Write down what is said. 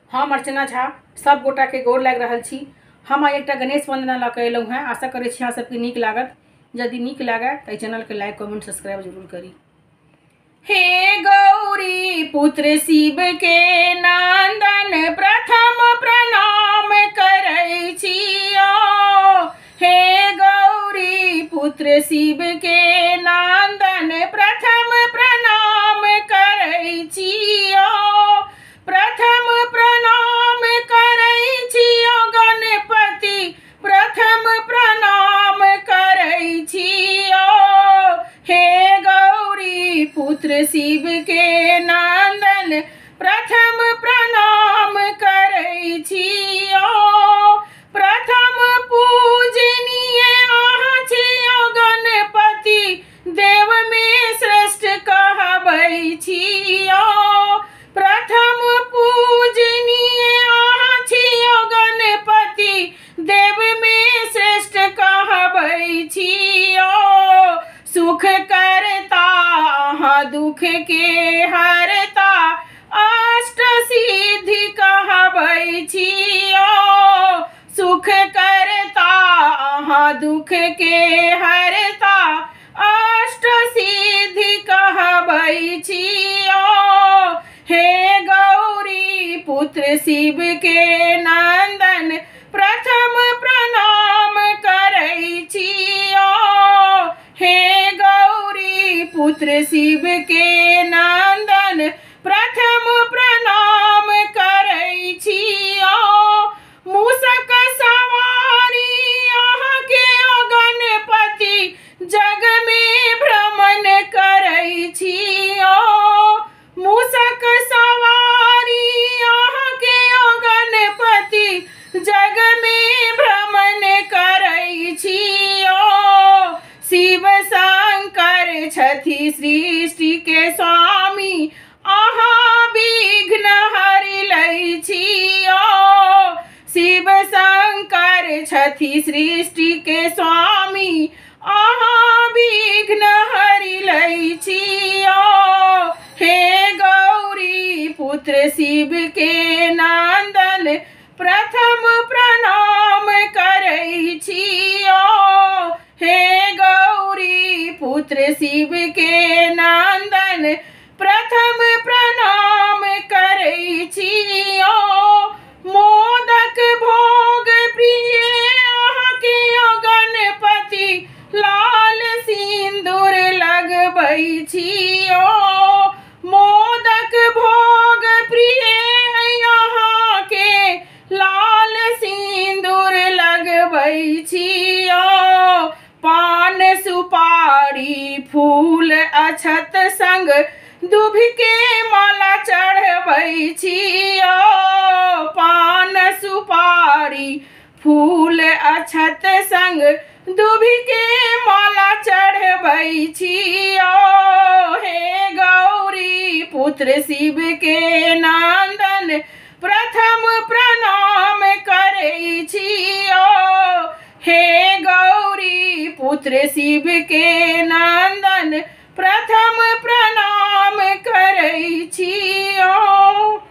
हम अर्चना झा सब गोटा के गोर लाग रहल छी। हम आई एक गणेश वंदना ला के अयलहुँ हैं। आशा करे छी अहाँ सबके नीक लागत। यदि नीक लागे तो चैनल के लाइक कमेंट सब्सक्राइब जरूर करी। हे गौरी पुत्र शिव के नंदन प्रथम प्रणाम करै छियो। हे गौरी पुत्र शिव के नंदन प्रथम प्रणाम करै छियो। प्रथम प्रणाम करै छियो गणपति प्रथम प्रणाम करै छियो। हे गौरी पुत्र शिव के नंदन प्रथम प्रणाम करै छियो। प्रथम पूजनीय अहाँ छियो गणपति देव में श्रेष्ठ कहबै छियो। प्रथम पूजनीय अहाँ छियो गणपति देव में श्रेष्ठ कहबै छियो। सुख करता अहाँ दुख के हरता अष्ट सिद्धि कहबै छियो। सुख करता अहाँ दुख के हरता अष्ट सिद्धि कहबै छियो। हे गौरी पुत्र शिव के नंदन प्रथम प्रणाम करै छियो। हे गौरी पुत्र शिव के नंदन प्रथम प्रणाम करै छियो। मूषक सवारी अहाँ के गणपति जग में भ्रमण करै छियो। मूषक सवारी अहाँ के गणपति जग में भ्रमण करै छियो। शिव शंकर छथि सृष्टि के स्वामी अहाँ विघ्न हरि लै छियो। शिव शंकर छथि सृष्टि के स्वामी अहाँ विघ्न हरि लै छियो। हे गौरी पुत्र शिव के नंदन प्रथम प्रणाम करै छियो। हे गौरी पुत्र शिव के नंदन प्रथम प्रणाम करै छियो। मोदक भोग प्रिय अहाँ के गणपति लाल सिंदूर लगबै छियो। मोदक भोग प्रिय अहाँ के लाल सिंदूर लगबै छियो। पान सुपारी फूल अक्षत संग दूभ के माला चढ़बै छियो। पान सुपारी फूल अक्षत संग दूभ के माला चढ़बै छियो। हे गौरी पुत्र शिव के नंदन प्रथम प्रणाम करै छियो। हे गौरी पुत्र शिव के नंदन प्रथम प्रणाम करै छियो।